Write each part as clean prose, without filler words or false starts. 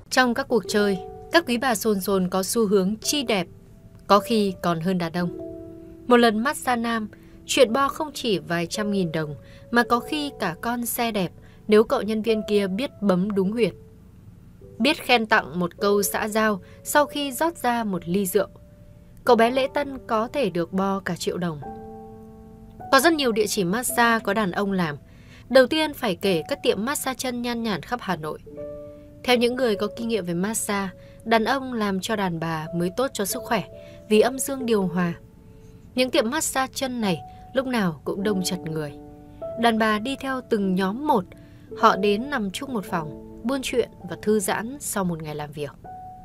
Trong các cuộc chơi, các quý bà xồn xồn có xu hướng chi đẹp, có khi còn hơn đàn ông. Một lần massage nam, chuyện bo không chỉ vài trăm nghìn đồng, mà có khi cả con xe đẹp nếu cậu nhân viên kia biết bấm đúng huyệt. Biết khen tặng một câu xã giao sau khi rót ra một ly rượu. Cậu bé lễ tân có thể được bo cả triệu đồng. Có rất nhiều địa chỉ massage có đàn ông làm. Đầu tiên phải kể các tiệm massage chân nhan nhản khắp Hà Nội. Theo những người có kinh nghiệm về massage, đàn ông làm cho đàn bà mới tốt cho sức khỏe vì âm dương điều hòa. Những tiệm massage chân này lúc nào cũng đông chật người. Đàn bà đi theo từng nhóm một, họ đến nằm chung một phòng, buôn chuyện và thư giãn sau một ngày làm việc.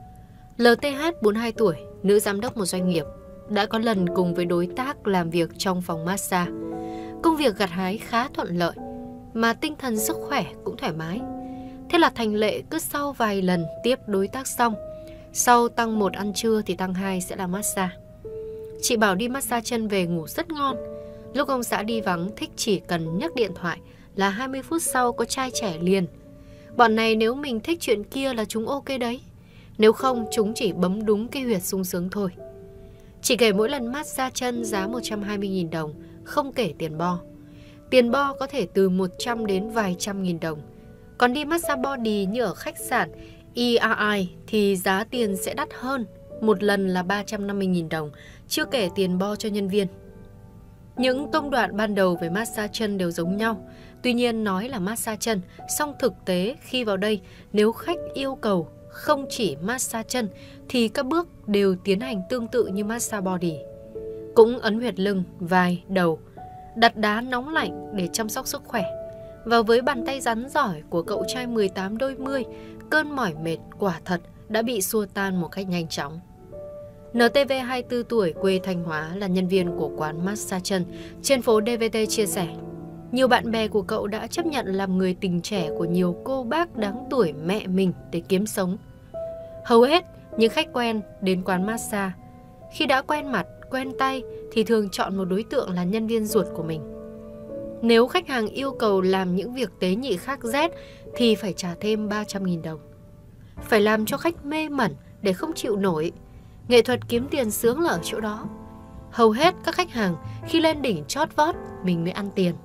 LTH 42 tuổi, nữ giám đốc một doanh nghiệp, đã có lần cùng với đối tác làm việc trong phòng massage. Công việc gặt hái khá thuận lợi, mà tinh thần sức khỏe cũng thoải mái. Thế là thành lệ cứ sau vài lần tiếp đối tác xong, sau tăng 1 ăn trưa thì tăng 2 sẽ là massage. Chị bảo đi massage chân về ngủ rất ngon. Lúc ông xã đi vắng thích chỉ cần nhấc điện thoại là 20 phút sau có trai trẻ liền. Bọn này nếu mình thích chuyện kia là chúng ok đấy. Nếu không chúng chỉ bấm đúng cái huyệt sung sướng thôi. Chị kể mỗi lần massage chân giá 120.000 đồng, không kể tiền bo. Tiền bo có thể từ 100 đến vài trăm nghìn đồng. Còn đi massage body như ở khách sạn ERI thì giá tiền sẽ đắt hơn, một lần là 350.000 đồng, chưa kể tiền bo cho nhân viên. Những công đoạn ban đầu về massage chân đều giống nhau. Tuy nhiên nói là massage chân, song thực tế khi vào đây nếu khách yêu cầu không chỉ massage chân thì các bước đều tiến hành tương tự như massage body. Cũng ấn huyệt lưng, vai, đầu, đặt đá nóng lạnh để chăm sóc sức khỏe. Và với bàn tay rắn giỏi của cậu trai 18 đôi mươi, cơn mỏi mệt quả thật đã bị xua tan một cách nhanh chóng. NTV 24 tuổi quê Thanh Hóa là nhân viên của quán massage chân trên phố DVT chia sẻ. Nhiều bạn bè của cậu đã chấp nhận làm người tình trẻ của nhiều cô bác đáng tuổi mẹ mình để kiếm sống. Hầu hết những khách quen đến quán massage, khi đã quen mặt, quen tay thì thường chọn một đối tượng là nhân viên ruột của mình. Nếu khách hàng yêu cầu làm những việc tế nhị khác rét thì phải trả thêm 300.000 đồng. Phải làm cho khách mê mẩn để không chịu nổi. Nghệ thuật kiếm tiền sướng là ở chỗ đó. Hầu hết các khách hàng khi lên đỉnh chót vót mình mới ăn tiền.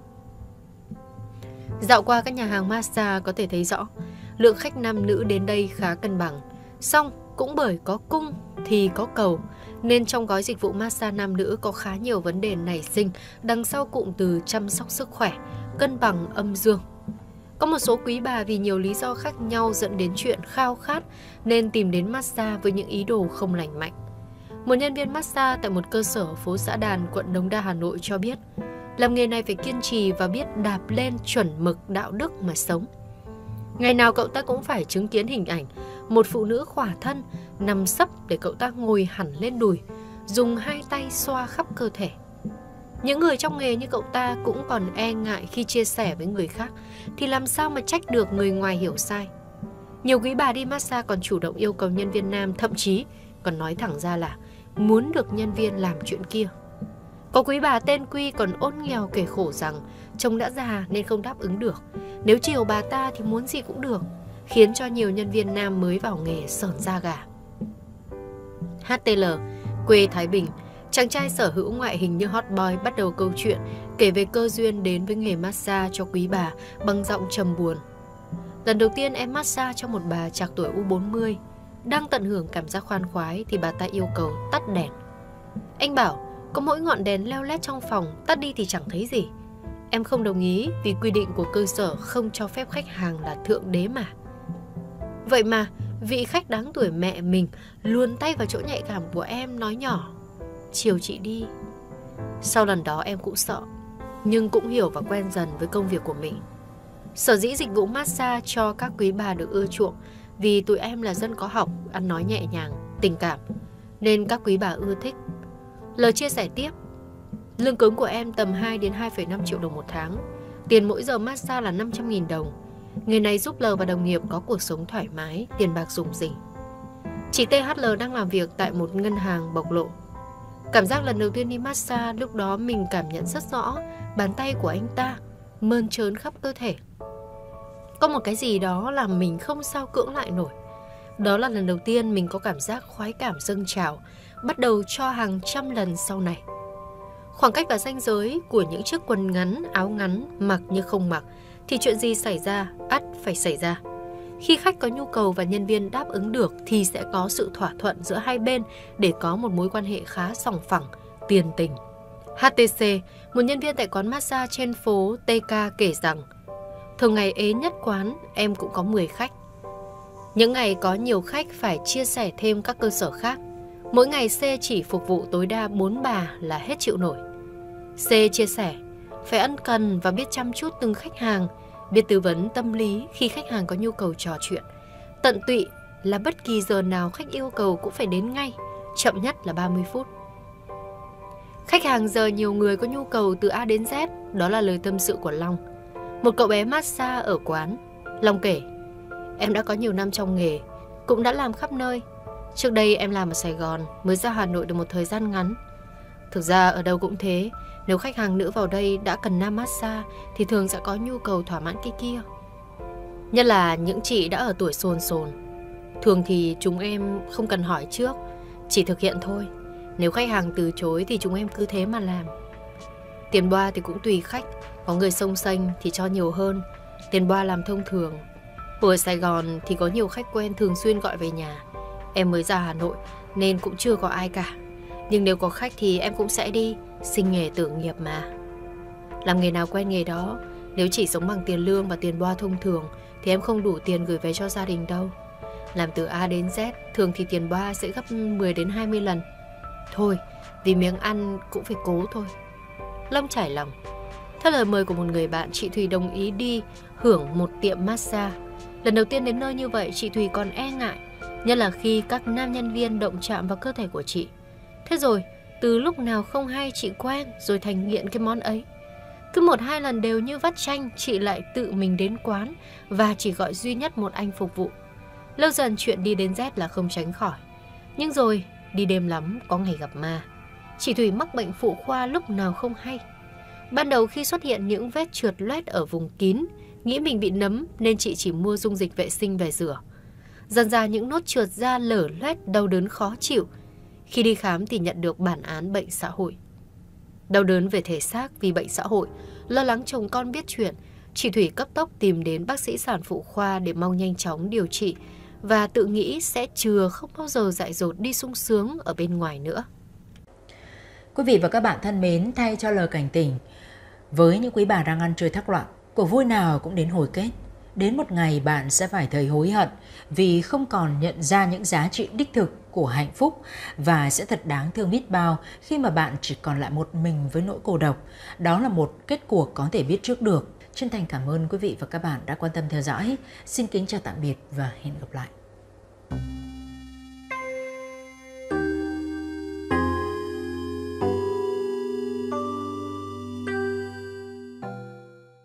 Dạo qua các nhà hàng massage có thể thấy rõ lượng khách nam nữ đến đây khá cân bằng. Song cũng bởi có cung thì có cầu, nên trong gói dịch vụ massage nam nữ có khá nhiều vấn đề nảy sinh đằng sau cụm từ chăm sóc sức khỏe, cân bằng âm dương. Có một số quý bà vì nhiều lý do khác nhau dẫn đến chuyện khao khát nên tìm đến massage với những ý đồ không lành mạnh. Một nhân viên massage tại một cơ sở ở phố Xã Đàn, quận Đống Đa, Hà Nội cho biết làm nghề này phải kiên trì và biết đạp lên chuẩn mực đạo đức mà sống. Ngày nào cậu ta cũng phải chứng kiến hình ảnh một phụ nữ khỏa thân nằm sấp để cậu ta ngồi hẳn lên đùi, dùng hai tay xoa khắp cơ thể. Những người trong nghề như cậu ta cũng còn e ngại khi chia sẻ với người khác thì làm sao mà trách được người ngoài hiểu sai. Nhiều quý bà đi massage còn chủ động yêu cầu nhân viên nam, thậm chí còn nói thẳng ra là muốn được nhân viên làm chuyện kia. Có quý bà tên Quy còn ôn nghèo kể khổ rằng chồng đã già nên không đáp ứng được, nếu chiều bà ta thì muốn gì cũng được, khiến cho nhiều nhân viên nam mới vào nghề sởn da gà. HTL, quê Thái Bình, chàng trai sở hữu ngoại hình như hot boy bắt đầu câu chuyện kể về cơ duyên đến với nghề massage cho quý bà bằng giọng trầm buồn. Lần đầu tiên em massage cho một bà trạc tuổi U40, đang tận hưởng cảm giác khoan khoái thì bà ta yêu cầu tắt đèn. Anh bảo có mỗi ngọn đèn leo lét trong phòng, tắt đi thì chẳng thấy gì. Em không đồng ý vì quy định của cơ sở không cho phép khách hàng là thượng đế mà. Vậy mà vị khách đáng tuổi mẹ mình luồn tay vào chỗ nhạy cảm của em, nói nhỏ chiều chị đi. Sau lần đó em cũng sợ, nhưng cũng hiểu và quen dần với công việc của mình. Sở dĩ dịch vụ massage cho các quý bà được ưa chuộng vì tụi em là dân có học, ăn nói nhẹ nhàng, tình cảm, nên các quý bà ưa thích. L chia sẻ tiếp, lương cứng của em tầm 2 đến 2,5 triệu đồng một tháng. Tiền mỗi giờ massage là 500.000 đồng. Nghề này giúp L và đồng nghiệp có cuộc sống thoải mái, tiền bạc rủng rỉnh. Chị THL đang làm việc tại một ngân hàng bộc lộ. Cảm giác lần đầu tiên đi massage, lúc đó mình cảm nhận rất rõ bàn tay của anh ta mơn trớn khắp cơ thể. Có một cái gì đó làm mình không sao cưỡng lại nổi. Đó là lần đầu tiên mình có cảm giác khoái cảm dâng trào, bắt đầu cho hàng trăm lần sau này. Khoảng cách và ranh giới của những chiếc quần ngắn, áo ngắn, mặc như không mặc, thì chuyện gì xảy ra, ắt phải xảy ra. Khi khách có nhu cầu và nhân viên đáp ứng được thì sẽ có sự thỏa thuận giữa hai bên để có một mối quan hệ khá sòng phẳng, tiền tình. HTC, một nhân viên tại quán massage trên phố TK kể rằng, thường ngày ế nhất quán em cũng có 10 khách. Những ngày có nhiều khách phải chia sẻ thêm các cơ sở khác. Mỗi ngày C chỉ phục vụ tối đa 4 bà là hết chịu nổi. C chia sẻ, phải ân cần và biết chăm chút từng khách hàng, biết tư vấn tâm lý khi khách hàng có nhu cầu trò chuyện. Tận tụy là bất kỳ giờ nào khách yêu cầu cũng phải đến ngay, chậm nhất là 30 phút. Khách hàng giờ nhiều người có nhu cầu từ A đến Z, đó là lời tâm sự của Long. Một cậu bé massage ở quán. Long kể, em đã có nhiều năm trong nghề, cũng đã làm khắp nơi. Trước đây em làm ở Sài Gòn, mới ra Hà Nội được một thời gian ngắn. Thực ra ở đâu cũng thế, nếu khách hàng nữ vào đây đã cần nam massage thì thường sẽ có nhu cầu thỏa mãn cái kia. Nhất là những chị đã ở tuổi sồn sồn. Thường thì chúng em không cần hỏi trước, chỉ thực hiện thôi. Nếu khách hàng từ chối thì chúng em cứ thế mà làm. Tiền boa thì cũng tùy khách, có người xông xanh thì cho nhiều hơn. Tiền boa làm thông thường. Ở Sài Gòn thì có nhiều khách quen thường xuyên gọi về nhà. Em mới ra Hà Nội nên cũng chưa có ai cả. Nhưng nếu có khách thì em cũng sẽ đi, sinh nghề tử nghiệp mà. Làm nghề nào quen nghề đó. Nếu chỉ sống bằng tiền lương và tiền boa thông thường thì em không đủ tiền gửi về cho gia đình đâu. Làm từ A đến Z, thường thì tiền boa sẽ gấp 10 đến 20 lần. Thôi, vì miếng ăn cũng phải cố thôi. Long trải lòng. Theo lời mời của một người bạn, chị Thùy đồng ý đi hưởng một tiệm massage. Lần đầu tiên đến nơi như vậy, chị Thùy còn e ngại, nhất là khi các nam nhân viên động chạm vào cơ thể của chị. Thế rồi, từ lúc nào không hay chị quen rồi thành nghiện cái món ấy. Cứ 1-2 lần đều như vắt chanh, chị lại tự mình đến quán và chỉ gọi duy nhất một anh phục vụ. Lâu dần chuyện đi đến Z là không tránh khỏi. Nhưng rồi, đi đêm lắm, có ngày gặp ma. Chị Thùy mắc bệnh phụ khoa lúc nào không hay. Ban đầu khi xuất hiện những vết trượt loét ở vùng kín, nghĩ mình bị nấm nên chị chỉ mua dung dịch vệ sinh về rửa. Dần ra những nốt trượt da lở loét đau đớn khó chịu. Khi đi khám thì nhận được bản án bệnh xã hội. Đau đớn về thể xác vì bệnh xã hội, lo lắng chồng con biết chuyện, chị Thủy cấp tốc tìm đến bác sĩ sản phụ khoa để mong nhanh chóng điều trị và tự nghĩ sẽ chừa không bao giờ dại dột đi sung sướng ở bên ngoài nữa. Quý vị và các bạn thân mến, thay cho lời cảnh tỉnh, với những quý bà đang ăn chơi thác loạn, cuộc vui nào cũng đến hồi kết. Đến một ngày bạn sẽ phải thấy hối hận vì không còn nhận ra những giá trị đích thực của hạnh phúc và sẽ thật đáng thương biết bao khi mà bạn chỉ còn lại một mình với nỗi cô độc. Đó là một kết cuộc có thể biết trước được. Chân thành cảm ơn quý vị và các bạn đã quan tâm theo dõi. Xin kính chào tạm biệt và hẹn gặp lại.